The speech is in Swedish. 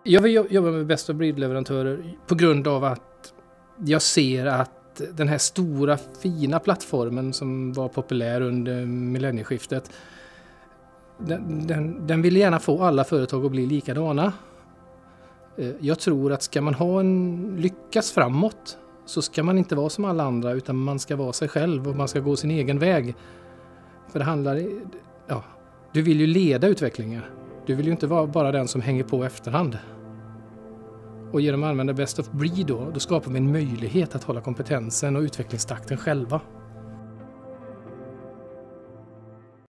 Jag vill jobba med best of breed-leverantörer på grund av att jag ser att den här stora fina plattformen som var populär under millennieskiftet, den vill gärna få alla företag att bli likadana. Jag tror att ska man lyckas framåt så ska man inte vara som alla andra, utan man ska vara sig själv och man ska gå sin egen väg. För det handlar, du vill ju leda utvecklingen. Du vill ju inte vara bara den som hänger på efterhand. Och genom att använda best of breed då skapar vi en möjlighet att hålla kompetensen och utvecklingstakten själva.